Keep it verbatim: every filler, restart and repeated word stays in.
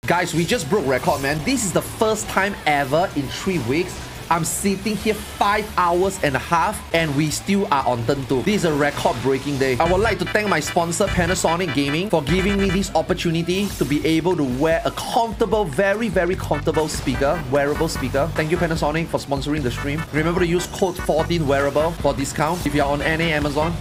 Guys, we just broke record, man. This is the first time ever in three weeks I'm sitting here five hours and a half and we still are on turn two. This is a record-breaking day. I would like to thank my sponsor Panasonic Gaming for giving me this opportunity to be able to wear a comfortable, very, very comfortable speaker, wearable speaker. Thank you Panasonic for sponsoring the stream. Remember to use code fourteen wearable for discount if you're on N A Amazon.